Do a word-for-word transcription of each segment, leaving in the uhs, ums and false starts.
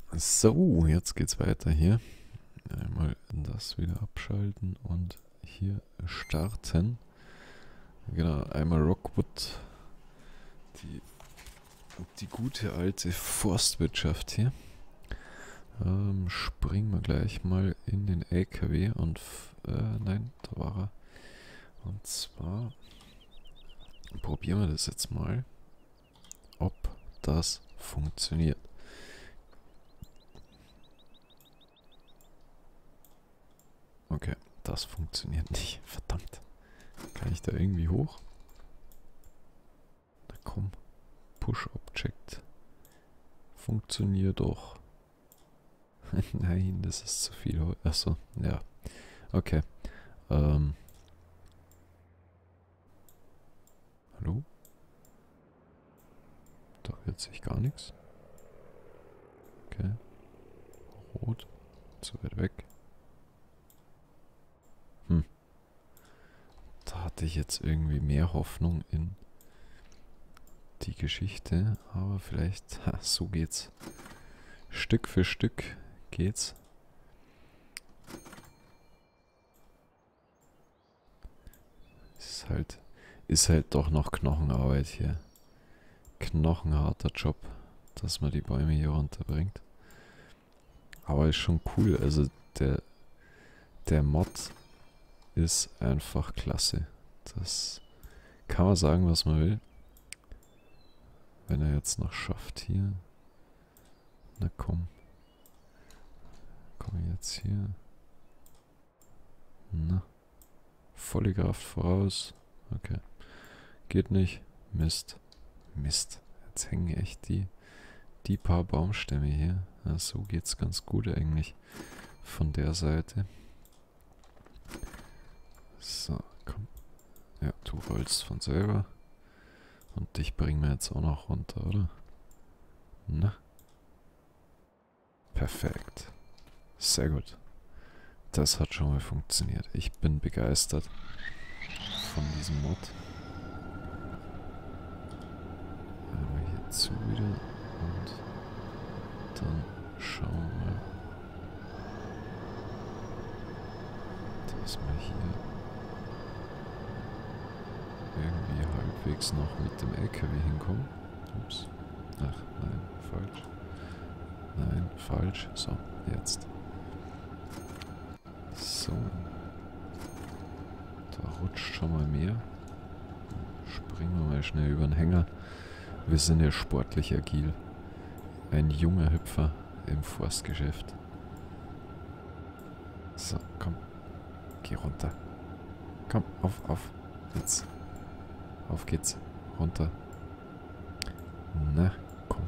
So, jetzt geht's weiter hier. Einmal das wieder abschalten und hier starten. Genau, einmal Rockwood. Die, die gute alte Forstwirtschaft hier. Ähm, springen wir gleich mal in den L K W und... Äh, nein, da war er. Und zwar probieren wir das jetzt mal, ob das funktioniert. Okay, das funktioniert nicht. Verdammt. Kann ich da irgendwie hoch? Na komm. Push Object. Funktioniert doch. Nein, das ist zu viel. Achso, ja. Okay. Ähm. Hallo? Da rührt sich gar nichts. Okay. Rot. Zu weit weg. Hm. Da hatte ich jetzt irgendwie mehr Hoffnung in die Geschichte. Aber vielleicht... Ha, so geht's. Stück für Stück geht's. Ist halt... Ist halt doch noch Knochenarbeit hier. Knochenharter Job, dass man die Bäume hier runterbringt. Aber ist schon cool. Also der, der Mod ist einfach klasse. Das kann man sagen, was man will. Wenn er jetzt noch schafft hier. Na komm. Komm jetzt hier. Na. Volle Kraft voraus. Okay. Geht nicht. Mist. Mist. Jetzt hängen echt die, die paar Baumstämme hier. Ja, so geht's ganz gut eigentlich. Von der Seite. So, komm. Ja, du rollst von selber. Und dich bringen wir jetzt auch noch runter, oder? Na. Perfekt. Sehr gut. Das hat schon mal funktioniert. Ich bin begeistert von diesem Mod. Einmal hier zu wieder und dann schauen wir mal, dass wir hier irgendwie halbwegs noch mit dem L K W hinkommen. Ups. Ach, nein, falsch. Nein, falsch. So, jetzt. So. Da rutscht schon mal mehr. Springen wir mal schnell über den Hänger. Wir sind ja sportlich agil. Ein junger Hüpfer im Forstgeschäft. So, komm. Geh runter. Komm, auf, auf. Jetzt. Auf geht's. Runter. Na, komm.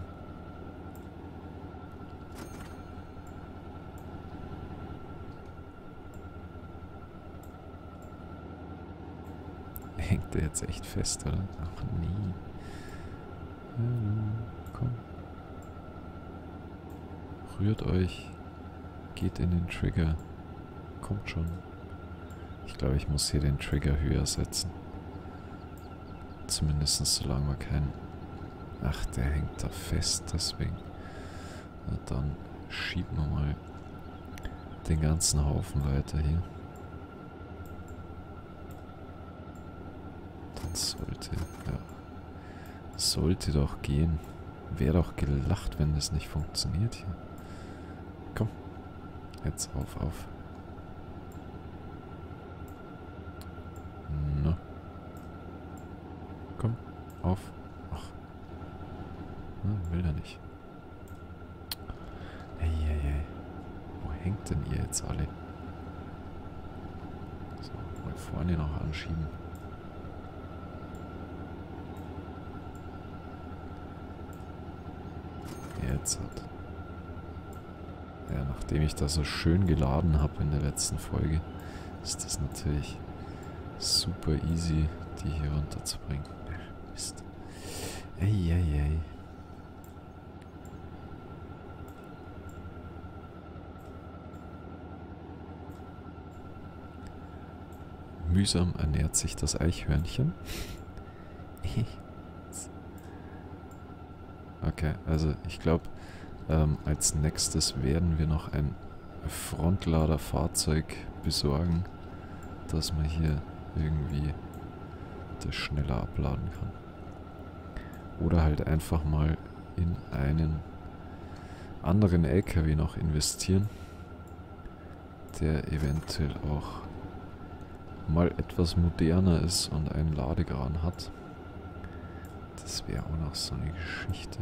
Hängt der jetzt echt fest, oder? Ach nee. Hallo, komm. Rührt euch. Geht in den Trigger. Kommt schon. Ich glaube, ich muss hier den Trigger höher setzen. Zumindest solange wir keinen... Ach, der hängt da fest, deswegen. Na dann schieben wir mal den ganzen Haufen weiter hier. Dann sollte... Ja. Sollte doch gehen. Wäre doch gelacht, wenn das nicht funktioniert hier. Komm. Jetzt auf, auf. Na. Komm, auf. Ach. Na, will er nicht. Eieiei. Wo hängt denn ihr jetzt alle? So, mal vorne noch anschieben. Jetzt hat. Ja, nachdem ich das so schön geladen habe in der letzten Folge, ist das natürlich super easy, die hier runterzubringen. Ach, Mist. Eieiei. Mühsam ernährt sich das Eichhörnchen. Okay, also ich glaube, Ähm, als nächstes werden wir noch ein Frontladerfahrzeug besorgen, dass man hier irgendwie das schneller abladen kann. Oder halt einfach mal in einen anderen L K W noch investieren, der eventuell auch mal etwas moderner ist und einen Ladekran hat. Das wäre auch noch so eine Geschichte.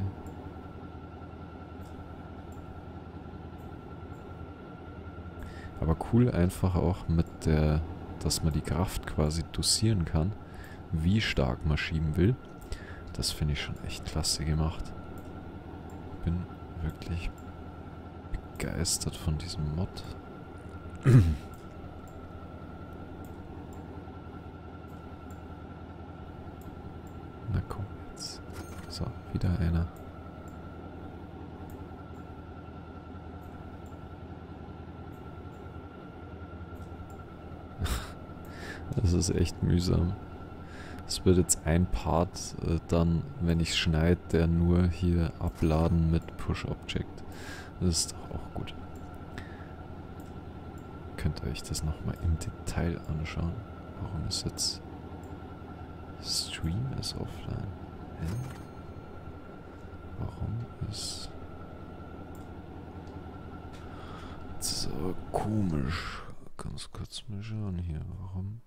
Aber cool einfach auch mit der, dass man die Kraft quasi dosieren kann, wie stark man schieben will. Das finde ich schon echt klasse gemacht. Bin wirklich begeistert von diesem Mod. Na komm jetzt. So, wieder einer. Das ist echt mühsam. Es wird jetzt ein Part äh, dann, wenn ich schneide, der nur hier abladen mit Push-Object. Das ist doch auch gut. Könnt ihr euch das nochmal im Detail anschauen. Warum ist jetzt Stream ist offline? Hä? Warum ist so komisch? Ganz kurz mal schauen hier, warum?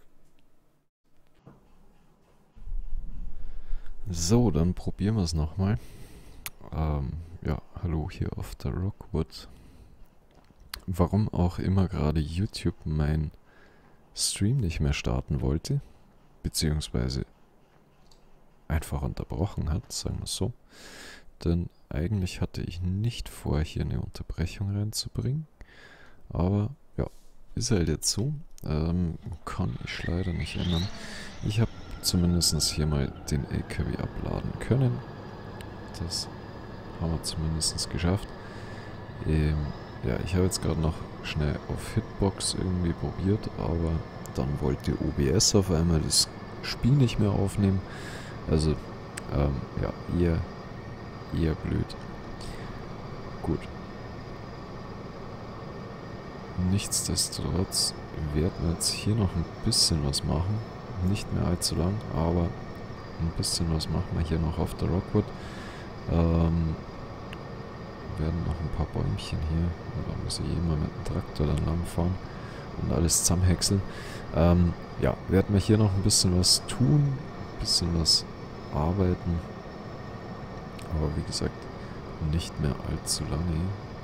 So, dann probieren wir es nochmal. Ähm, ja, hallo hier auf der Rockwood. Warum auch immer gerade YouTube mein Stream nicht mehr starten wollte, beziehungsweise einfach unterbrochen hat, sagen wir es so. Denn eigentlich hatte ich nicht vor, hier eine Unterbrechung reinzubringen. Aber ja, ist halt jetzt so. Ähm, kann ich leider nicht ändern. Ich habe zumindest hier mal den L K W abladen können. Das haben wir zumindest geschafft. Ähm, ja, ich habe jetzt gerade noch schnell auf Hitbox irgendwie probiert, aber dann wollte O B S auf einmal das Spiel nicht mehr aufnehmen. Also, ähm, ja, eher, eher blöd. Gut. Nichtsdestotrotz werden wir jetzt hier noch ein bisschen was machen. Nicht mehr allzu lang, aber ein bisschen was machen wir hier noch auf der Rockwood. Ähm, werden noch ein paar Bäumchen hier, da muss ich eh mal mit dem Traktor dann lang fahren und alles zusammenhäckseln. Ähm, ja, werden wir hier noch ein bisschen was tun, ein bisschen was arbeiten, aber wie gesagt, nicht mehr allzu lange,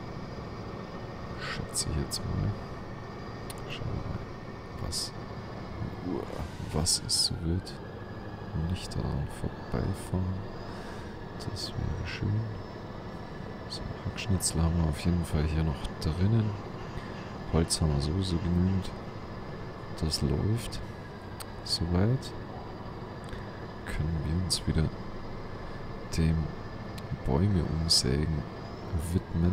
schätze ich jetzt mal. Schauen wir mal, was, was es so wird. Nicht daran vorbeifahren, das wäre schön. So, Hackschnitzel haben wir auf jeden Fall hier noch drinnen. Holz haben wir sowieso genügend. Das läuft. Soweit. Können wir uns wieder dem Bäume umsägen widmen.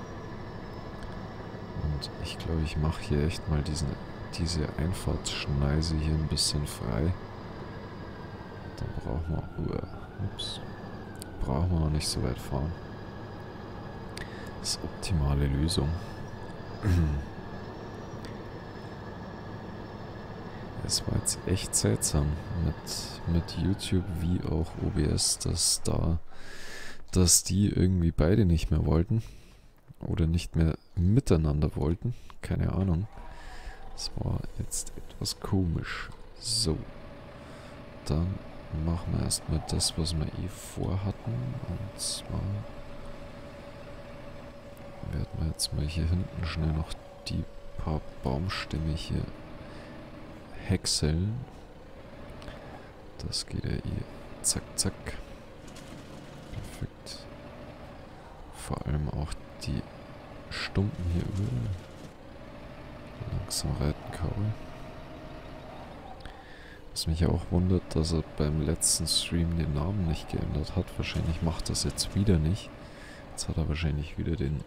Und ich glaube, ich mache hier echt mal diesen, diese Einfahrtsschneise hier ein bisschen frei. Dann brauchen wir, uh, ups, brauchen wir auch nicht so weit fahren. Das ist optimale Lösung. Es war jetzt echt seltsam mit, mit YouTube wie auch O B S, dass da, dass die irgendwie beide nicht mehr wollten oder nicht mehr miteinander wollten. Keine Ahnung. Das war jetzt etwas komisch. So, dann machen wir erstmal das, was wir eh vorhatten. Und zwar werden wir jetzt mal hier hinten schnell noch die paar Baumstämme hier häckseln. Das geht ja eh zack, zack. Perfekt. Vor allem auch die Stumpen hier über. Langsam reiten Kabel. Was mich ja auch wundert, dass er beim letzten Stream den Namen nicht geändert hat. Wahrscheinlich macht das jetzt wieder nicht. Jetzt hat er wahrscheinlich wieder den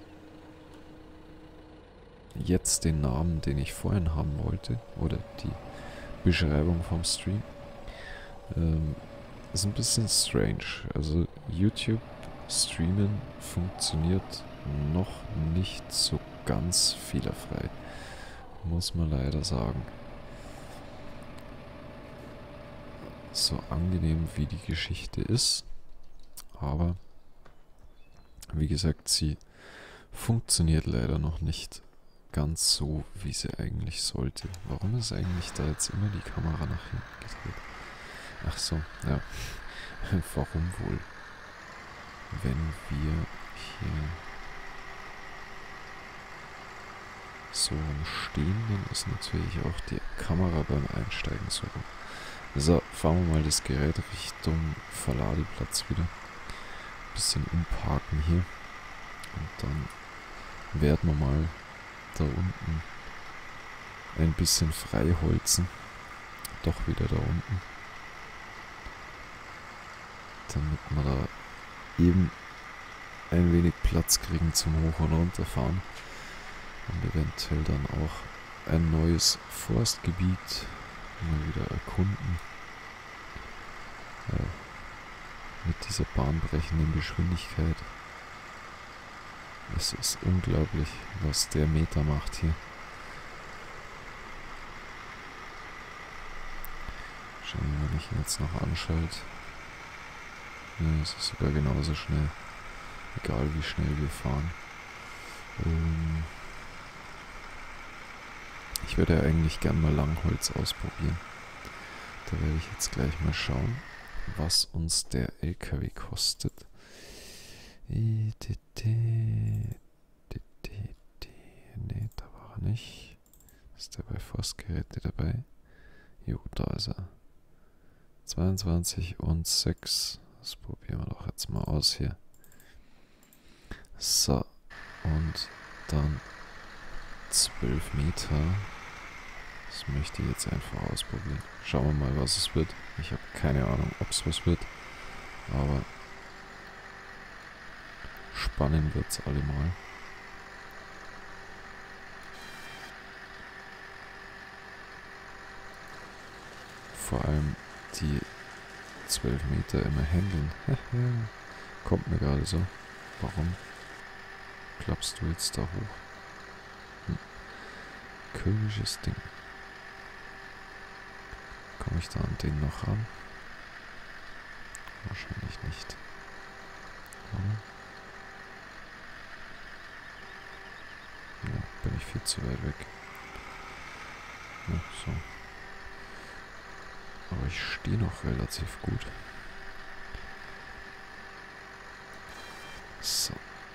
jetzt den Namen, den ich vorhin haben wollte, oder die Beschreibung vom Stream. Ähm, ist ein bisschen strange. Also YouTube Streamen funktioniert noch nicht so ganz fehlerfrei, muss man leider sagen. So angenehm wie die Geschichte ist, aber wie gesagt, sie funktioniert leider noch nicht ganz so, wie sie eigentlich sollte. Warum ist eigentlich da jetzt immer die Kamera nach hinten gedreht? Ach so, ja. Warum wohl? Wenn wir hier so stehen, dann ist natürlich auch die Kamera beim Einsteigen so rum. So, fahren wir mal das Gerät Richtung Verladeplatz wieder. Bisschen umparken hier. Und dann werden wir mal da unten ein bisschen freiholzen. Doch wieder da unten. Damit wir da eben ein wenig Platz kriegen zum Hoch- und Runterfahren. Und eventuell dann auch ein neues Forstgebiet mal wieder erkunden. Ja, mit dieser bahnbrechenden Geschwindigkeit. Es ist unglaublich, was der Meter macht hier. Schauen wir mal, wenn ich ihn jetzt noch anschalte. Ja, es ist sogar genauso schnell. Egal wie schnell wir fahren. Ähm ich würde ja eigentlich gern mal Langholz ausprobieren. Da werde ich jetzt gleich mal schauen, was uns der L K W kostet. Ne, da war er nicht. Ist der bei Forstgeräte dabei? Jo, da ist er. zweiundzwanzig und sechs. Das probieren wir doch jetzt mal aus hier. So, und dann zwölf Meter. Das möchte ich jetzt einfach ausprobieren. Schauen wir mal, was es wird. Ich habe keine Ahnung, ob es was wird. Aber spannend wird es allemal. Vor allem die zwölf Meter immer händeln. Kommt mir gerade so. Warum klappst du jetzt da hoch? Hm. Komisches Ding. Komme ich da an den noch ran? Wahrscheinlich nicht. Oder? Ja, bin ich viel zu weit weg. Ja, so. Aber ich stehe noch relativ gut. So.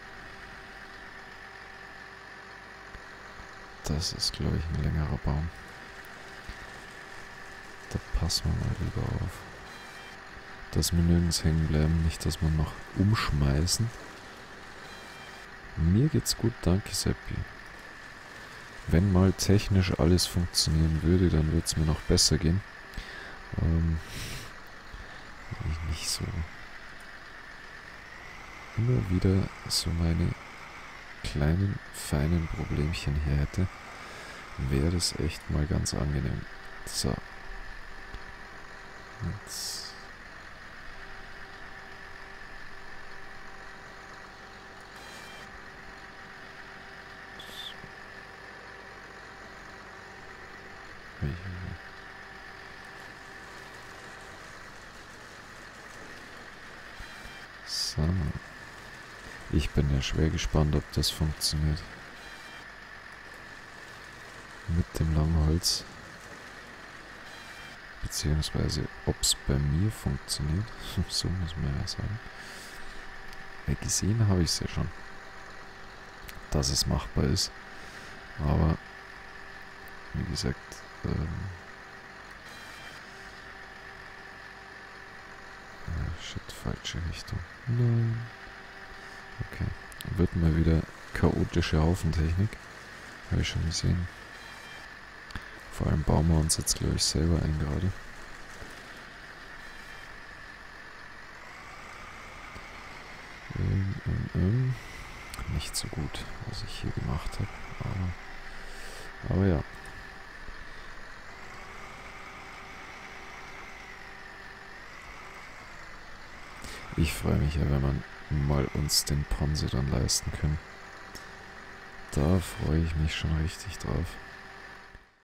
Das ist, glaube ich, ein längerer Baum. Da passen wir mal lieber auf. Dass wir nirgends hängen bleiben, nicht, dass wir noch umschmeißen. Mir geht's gut, danke Seppi. Wenn mal technisch alles funktionieren würde, dann würde es mir noch besser gehen. Ähm, wenn ich nicht so immer wieder so meine kleinen, feinen Problemchen hier hätte, wäre das echt mal ganz angenehm. So. Jetzt. So. Ich bin ja schwer gespannt, ob das funktioniert. Mit dem Langholz. Beziehungsweise, ob es bei mir funktioniert. So muss man ja sagen. Weil gesehen habe ich es ja schon. Dass es machbar ist. Aber, wie gesagt, ähm, ah, shit, falsche Richtung. Nein. Okay. Wird mal wieder chaotische Haufentechnik. Habe ich schon gesehen. Vor allem bauen wir uns jetzt, glaube ich, selber ein gerade. Ähm, ähm, ähm. Nicht so gut, was ich hier gemacht habe. Aber, aber ja. Ich freue mich ja, wenn man mal uns den Ponzi dann leisten können. Da freue ich mich schon richtig drauf.